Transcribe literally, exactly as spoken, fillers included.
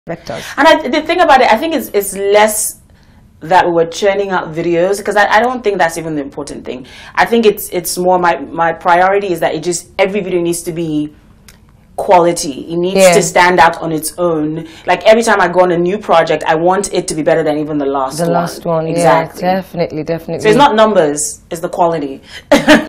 vectors. And I, the thing about it, I think it's, it's less that we're churning out videos, because I, I don't think that's even the important thing. I think it's it's more my, my priority is that it just, every video needs to be quality. It needs yeah. to stand out on its own. Like every time I go on a new project, I want it to be better than even the last the one. The last one, exactly. Yeah, definitely, definitely. So it's not numbers, it's the quality.